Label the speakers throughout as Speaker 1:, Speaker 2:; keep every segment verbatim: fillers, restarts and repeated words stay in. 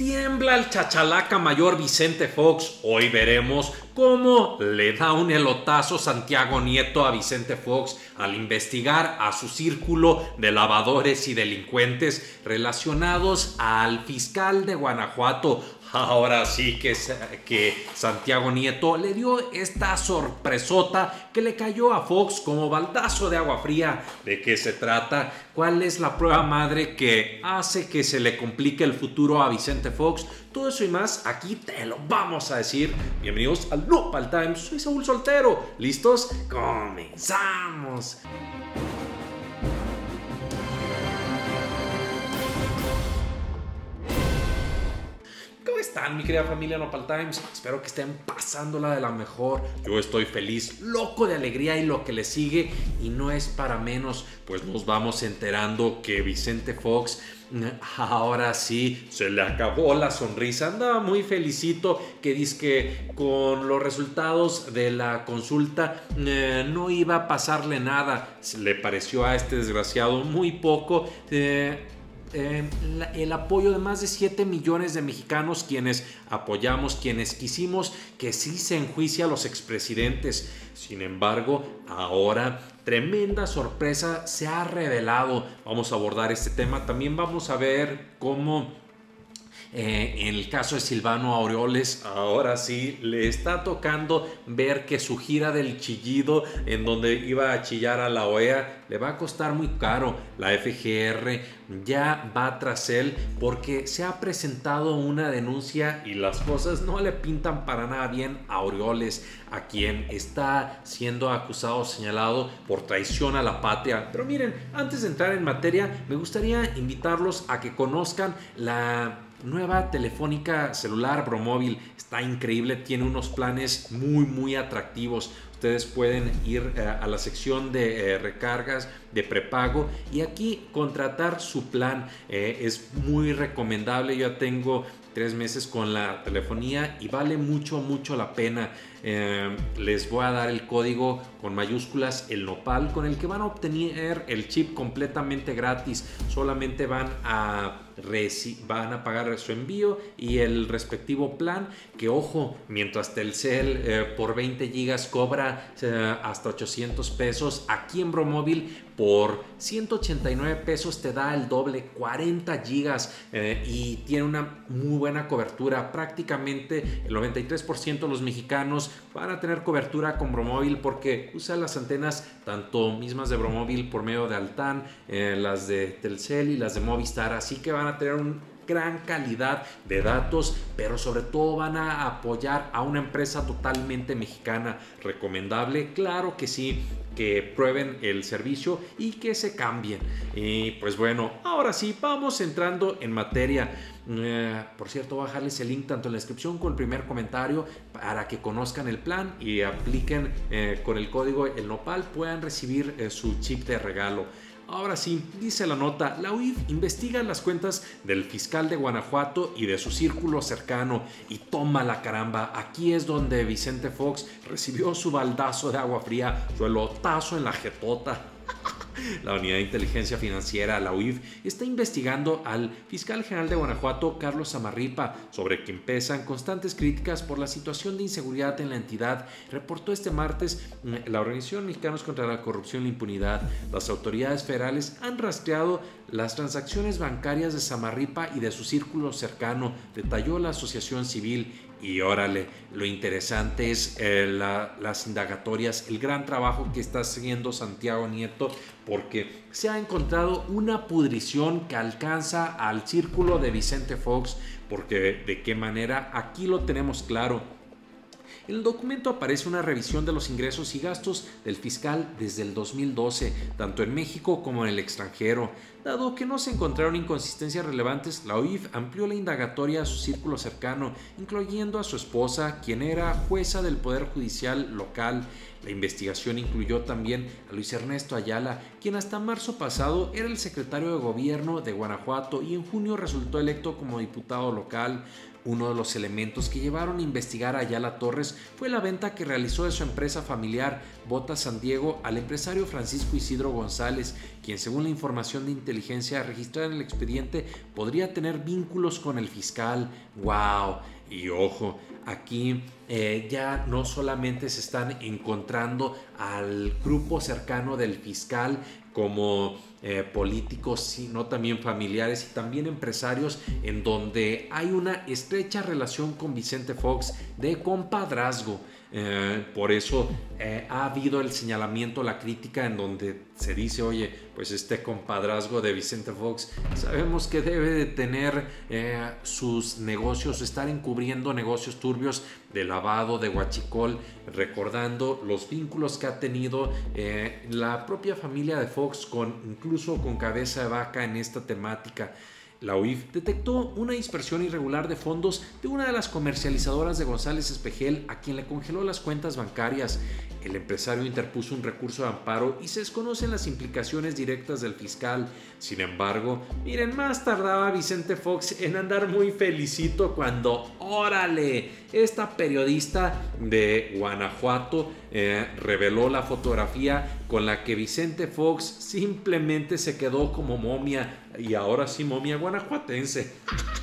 Speaker 1: Tiembla el chachalaca mayor Vicente Fox. Hoy veremos cómo le da un elotazo Santiago Nieto a Vicente Fox al investigar a su círculo de lavadores y delincuentes relacionados al fiscal de Guanajuato. Ahora sí que, que Santiago Nieto le dio esta sorpresota que le cayó a Fox como baldazo de agua fría. ¿De qué se trata? ¿Cuál es la prueba madre que hace que se le complique el futuro a Vicente Fox? Todo eso y más aquí te lo vamos a decir. Bienvenidos al Nopal Times. Soy Saúl Soltero. ¿Listos? ¡Comenzamos! ¿Cómo están, mi querida familia Nopal Times? Espero que estén pasándola de la mejor. Yo estoy feliz, loco de alegría y lo que le sigue. Y no es para menos, pues nos vamos enterando que Vicente Fox ahora sí se le acabó la sonrisa. Andaba muy felicito que dice que con los resultados de la consulta eh, no iba a pasarle nada. Le pareció a este desgraciado muy poco. Eh, Eh, la, el apoyo de más de siete millones de mexicanos quienes apoyamos, quienes quisimos que sí se enjuicie a los expresidentes. Sin embargo, ahora tremenda sorpresa se ha revelado. Vamos a abordar este tema. También vamos a ver cómo Eh, en el caso de Silvano Aureoles, ahora sí le está tocando ver que su gira del chillido, en donde iba a chillar a la O E A, le va a costar muy caro. La F G R ya va tras él porque se ha presentado una denuncia y las cosas no le pintan para nada bien a Aureoles, a quien está siendo acusado, señalado por traición a la patria. Pero miren, antes de entrar en materia, me gustaría invitarlos a que conozcan la nueva telefónica celular Bromóvil. Está increíble, tiene unos planes muy muy atractivos. Ustedes pueden ir eh, a la sección de eh, recargas de prepago y aquí contratar su plan. Eh, es muy recomendable. Yo ya tengo tres meses con la telefonía y vale mucho mucho la pena. Eh, les voy a dar el código con mayúsculas, el nopal, con el que van a obtener el chip completamente gratis. Solamente van a van a pagar su envío y el respectivo plan, que ojo, mientras Telcel eh, por veinte gigas cobra eh, hasta ochocientos pesos, aquí en Bromóvil por ciento ochenta y nueve pesos te da el doble, cuarenta gigas, eh, y tiene una muy buena cobertura. Prácticamente el noventa y tres por ciento de los mexicanos van a tener cobertura con Bromóvil porque usa las antenas tanto mismas de Bromóvil por medio de Altán, eh, las de Telcel y las de Movistar, así que van a tener un gran calidad de datos, pero sobre todo van a apoyar a una empresa totalmente mexicana. Recomendable, claro que sí, que prueben el servicio y que se cambien. Y pues bueno, ahora sí, vamos entrando en materia. Eh, por cierto, voy a dejarles el link tanto en la descripción como el primer comentario para que conozcan el plan y apliquen eh, con el código el nopal, puedan recibir eh, su chip de regalo. Ahora sí, dice la nota, la U I F investiga las cuentas del fiscal de Guanajuato y de su círculo cercano y toma la caramba. Aquí es donde Vicente Fox recibió su baldazo de agua fría, su elotazo en la jetota. La Unidad de Inteligencia Financiera, la U I F, está investigando al fiscal general de Guanajuato, Carlos Zamarripa, sobre quien pesan constantes críticas por la situación de inseguridad en la entidad. Reportó este martes la Organización Mexicanos contra la Corrupción y la Impunidad. Las autoridades federales han rastreado las transacciones bancarias de Zamarripa y de su círculo cercano, detalló la asociación civil. Y órale, lo interesante es eh, la, las indagatorias, el gran trabajo que está haciendo Santiago Nieto, porque se ha encontrado una pudrición que alcanza al círculo de Vicente Fox, porque de qué manera, aquí lo tenemos claro. En el documento aparece una revisión de los ingresos y gastos del fiscal desde el dos mil doce, tanto en México como en el extranjero. Dado que no se encontraron inconsistencias relevantes, la U I F amplió la indagatoria a su círculo cercano, incluyendo a su esposa, quien era jueza del Poder Judicial local. La investigación incluyó también a Luis Ernesto Ayala, quien hasta marzo pasado era el secretario de Gobierno de Guanajuato y en junio resultó electo como diputado local. Uno de los elementos que llevaron a investigar a Ayala Torres fue la venta que realizó de su empresa familiar Botas San Diego al empresario Francisco Isidro González, quien, según la información de inteligencia registrada en el expediente, podría tener vínculos con el fiscal. ¡Wow! Y ojo, aquí eh, ya no solamente se están encontrando al grupo cercano del fiscal como eh, políticos, sino también familiares y también empresarios, en donde hay una estrecha relación con Vicente Fox de compadrazgo. Eh, por eso eh, ha habido el señalamiento, la crítica, en donde se dice, oye, pues este compadrazgo de Vicente Fox sabemos que debe de tener eh, sus negocios, estar encubriendo negocios turbios de lavado, de huachicol, recordando los vínculos que ha tenido eh, la propia familia de Fox, con, incluso con Cabeza de Vaca en esta temática. La U I F detectó una dispersión irregular de fondos de una de las comercializadoras de González Espejel, a quien le congeló las cuentas bancarias. El empresario interpuso un recurso de amparo y se desconocen las implicaciones directas del fiscal. Sin embargo, miren, más tardaba Vicente Fox en andar muy felicito cuando, órale, esta periodista de Guanajuato eh, reveló la fotografía con la que Vicente Fox simplemente se quedó como momia, y ahora sí momia guanajuatense,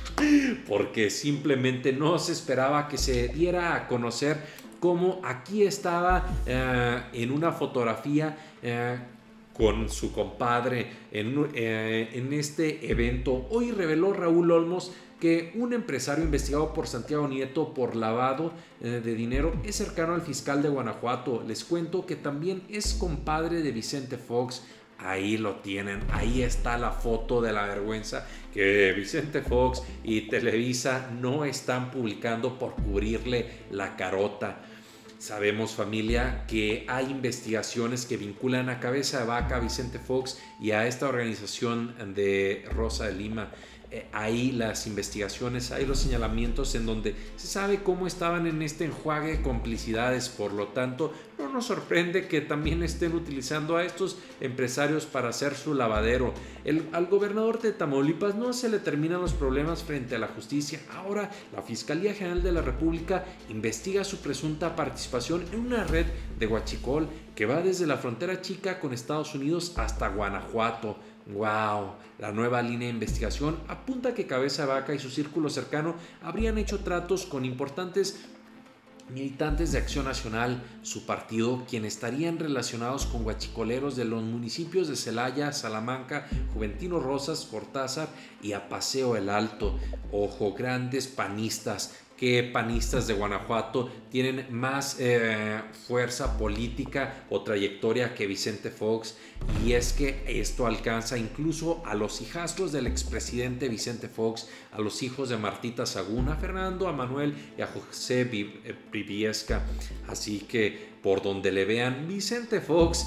Speaker 1: porque simplemente no se esperaba que se diera a conocer cómo aquí estaba eh, en una fotografía eh, con su compadre en, eh, en este evento. Hoy reveló Raúl Olmos que un empresario investigado por Santiago Nieto por lavado eh, de dinero es cercano al fiscal de Guanajuato. Les cuento que también es compadre de Vicente Fox. Ahí lo tienen, ahí está la foto de la vergüenza que Vicente Fox y Televisa no están publicando por cubrirle la carota. Sabemos, familia, que hay investigaciones que vinculan a Cabeza de Vaca, a Vicente Fox y a esta organización de Rosa de Lima. Eh, ahí las investigaciones, hay los señalamientos en donde se sabe cómo estaban en este enjuague de complicidades. Por lo tanto, no nos sorprende que también estén utilizando a estos empresarios para hacer su lavadero. El, al gobernador de Tamaulipas no se le terminan los problemas frente a la justicia. Ahora la Fiscalía General de la República investiga su presunta participación en una red de huachicol que va desde la frontera chica con Estados Unidos hasta Guanajuato. ¡Wow! La nueva línea de investigación apunta que Cabeza de Vaca y su círculo cercano habrían hecho tratos con importantes militantes de Acción Nacional, su partido, quienes estarían relacionados con huachicoleros de los municipios de Celaya, Salamanca, Juventino Rosas, Cortázar y Apaseo el Alto. Ojo, grandes panistas. Que panistas de Guanajuato tienen más eh, fuerza política o trayectoria que Vicente Fox, y es que esto alcanza incluso a los hijastros del expresidente Vicente Fox, a los hijos de Martita Sagún, a Fernando, a Manuel y a José Briviesca. Así que por donde le vean, Vicente Fox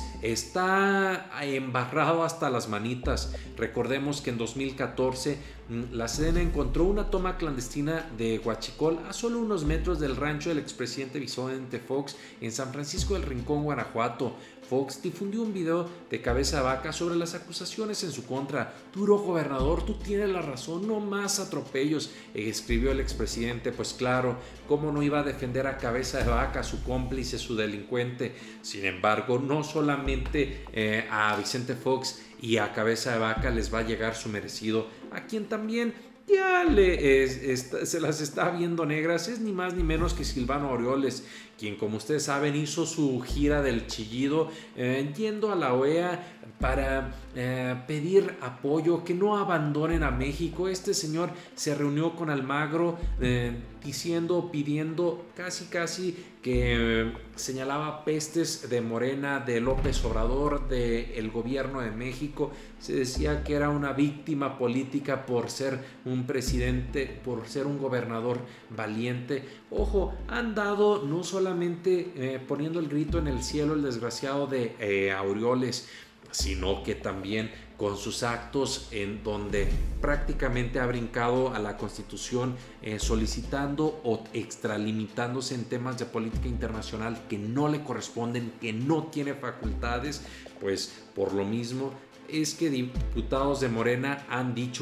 Speaker 1: está embarrado hasta las manitas. Recordemos que en dos mil catorce la Sedena encontró una toma clandestina de huachicol a solo unos metros del rancho del expresidente Vicente Fox en San Francisco del Rincón, Guanajuato. Fox difundió un video de Cabeza de Vaca sobre las acusaciones en su contra. Duro gobernador, tú tienes la razón, no más atropellos, escribió el expresidente. Pues claro, cómo no iba a defender a Cabeza de Vaca, su cómplice, su delincuente. Sin embargo, no solamente eh, a Vicente Fox y a Cabeza de Vaca les va a llegar su merecido, a quien también ya le es, es, se las está viendo negras, es ni más ni menos que Silvano Aureoles, quien, como ustedes saben, hizo su gira del chillido eh, yendo a la O E A para eh, pedir apoyo, que no abandonen a México. Este señor se reunió con Almagro eh, diciendo, pidiendo casi casi que eh, señalaba pestes de Morena, de López Obrador, del gobierno de México. Se decía que era una víctima política por ser un presidente, por ser un gobernador valiente. Ojo, han dado no solamente eh, poniendo el grito en el cielo el desgraciado de eh, Aureoles, sino que también con sus actos en donde prácticamente ha brincado a la Constitución eh, solicitando o extralimitándose en temas de política internacional que no le corresponden, que no tiene facultades. Pues por lo mismo es que diputados de Morena han dicho: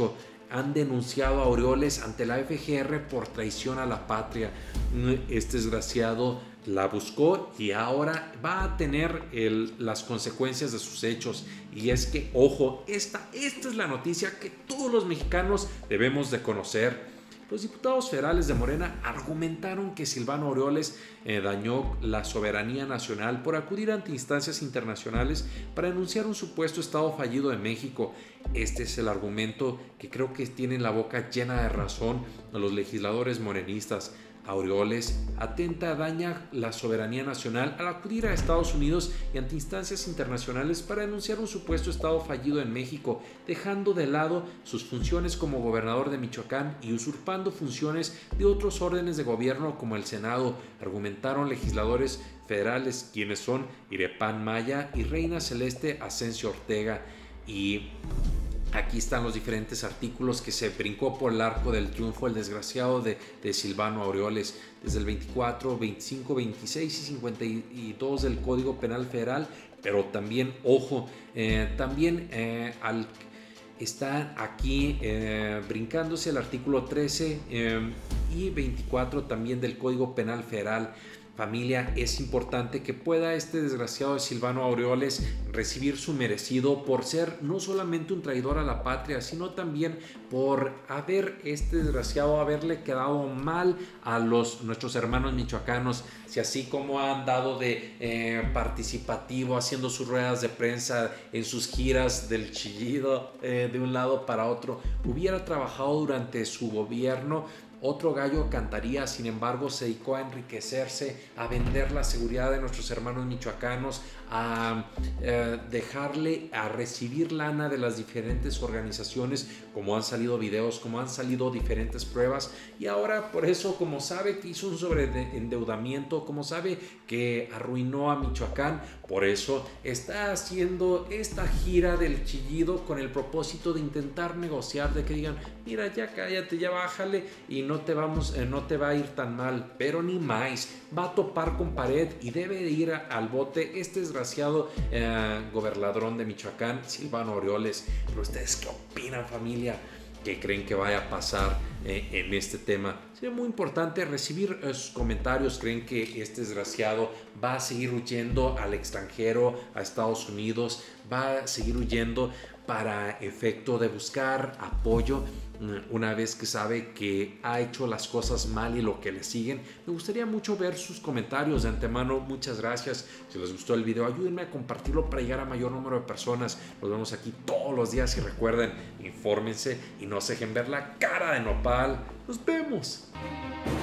Speaker 1: han denunciado a Orioles ante la F G R por traición a la patria. Este desgraciado la buscó y ahora va a tener el, las consecuencias de sus hechos. Y es que, ojo, esta, esta es la noticia que todos los mexicanos debemos de conocer. Los diputados federales de Morena argumentaron que Silvano Orioles eh, dañó la soberanía nacional por acudir ante instancias internacionales para denunciar un supuesto estado fallido de México. Este es el argumento que creo que tienen la boca llena de razón a los legisladores morenistas. Orioles atenta, daña la soberanía nacional al acudir a Estados Unidos y ante instancias internacionales para denunciar un supuesto estado fallido en México, dejando de lado sus funciones como gobernador de Michoacán y usurpando funciones de otros órdenes de gobierno como el Senado, argumentaron legisladores federales, quienes son Irepán Maya y Reina Celeste Asensio Ortega. Y aquí están los diferentes artículos que se brincó por el arco del triunfo el desgraciado de, de Silvano Orioles, desde el veinticuatro, veinticinco, veintiséis y cincuenta y dos del Código Penal Federal, pero también, ojo, eh, también eh, al, está aquí eh, brincándose el artículo trece eh, y veinticuatro también del Código Penal Federal. Familia, es importante que pueda este desgraciado de Silvano Orioles recibir su merecido por ser no solamente un traidor a la patria, sino también por haber este desgraciado haberle quedado mal a los nuestros hermanos michoacanos. Si así como ha andado de eh, participativo haciendo sus ruedas de prensa en sus giras del chillido eh, de un lado para otro, hubiera trabajado durante su gobierno, otro gallo cantaría. Sin embargo, se dedicó a enriquecerse, a vender la seguridad de nuestros hermanos michoacanos, a eh, dejarle, a recibir lana de las diferentes organizaciones, como han salido videos, como han salido diferentes pruebas. Y ahora, por eso, como sabe que hizo un sobreendeudamiento, como sabe que arruinó a Michoacán, por eso está haciendo esta gira del chillido con el propósito de intentar negociar, de que digan, mira, ya cállate, ya bájale y no te vamos, eh, no te va a ir tan mal. Pero ni más, va a topar con pared y debe de ir a, al bote este desgraciado eh, gobernador de Michoacán, Silvano Orioles. Pero ustedes, ¿qué opinan, familia? ¿Qué creen que vaya a pasar eh, en este tema? Sería muy importante recibir eh, sus comentarios. ¿Creen que este desgraciado va a seguir huyendo al extranjero, a Estados Unidos? ¿Va a seguir huyendo para efecto de buscar apoyo una vez que sabe que ha hecho las cosas mal y lo que le siguen? Me gustaría mucho ver sus comentarios. De antemano, muchas gracias. Si les gustó el video, ayúdenme a compartirlo para llegar a mayor número de personas. Nos vemos aquí todos los días y recuerden, infórmense y no se dejen ver la cara de nopal. Nos vemos.